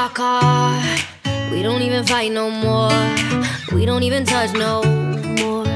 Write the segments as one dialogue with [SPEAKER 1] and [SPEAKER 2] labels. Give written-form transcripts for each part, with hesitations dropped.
[SPEAKER 1] car. We don't even fight no more. We don't even touch no more.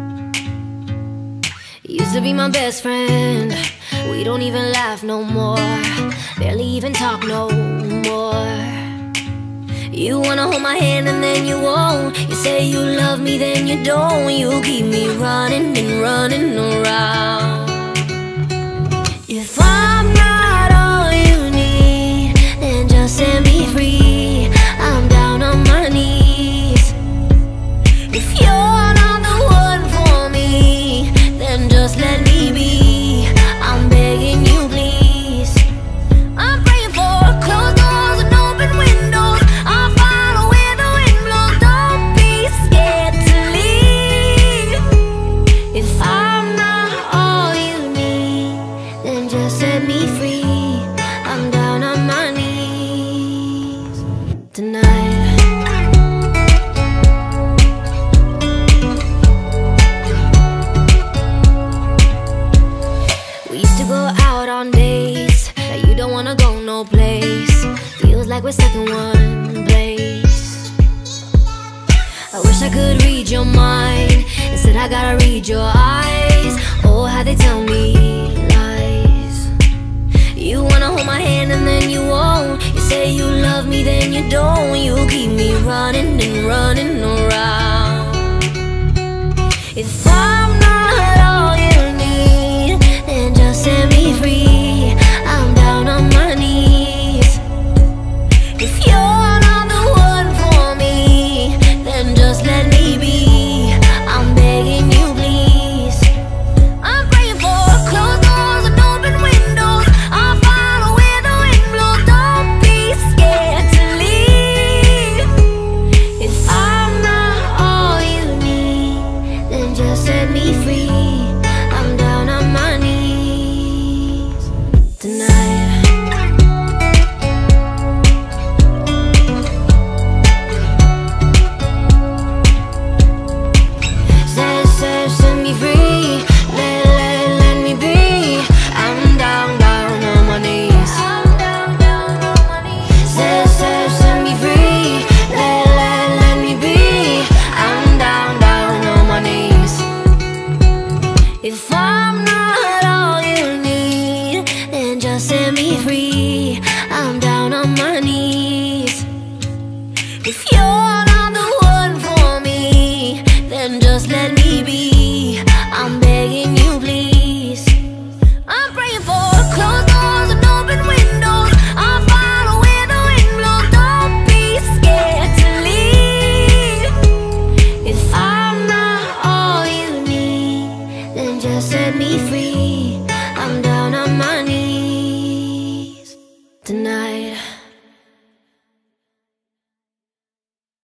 [SPEAKER 1] Used to be my best friend. We don't even laugh no more. Barely even talk no more. You wanna hold my hand and then you won't. You say you love me, then you don't. You keep me running and running around. If I'm not all you need, then just set me free. I'm down on my knees. If you're not the one for me, then just let me be. I'm begging you, please. I'm praying for closed doors and open windows. I'll follow where the wind blows. Don't be scared to leave. If I'm not all you need, then just set me free. I'm down on my knees tonight. We used to go out on dates. Now you don't wanna go no place. Feels like we're stuck in one place. I wish I could read your mind. Instead I gotta read your eyes. Oh, how they tell me lies. You wanna hold my hand and then you won't. You say you love me, then you don't. You keep me running and running around. If I'm not all you need, then just set me free. I'm down on my knees. If you're not the one for me, then just let me be. I'm begging you, please. I'm praying for closed doors and open windows. I'll follow where the wind blows. Don't be scared to leave. If I'm not all you need, then just set me free. I'm down on my knees tonight. Set me free. Let me be. I'm down on my knees. Set me free. Let me be. I'm down on my knees. If I'm not all you need, then just set me free. I'm down on my knees. If you're not the one for me, then just let me be. I'm begging you, please.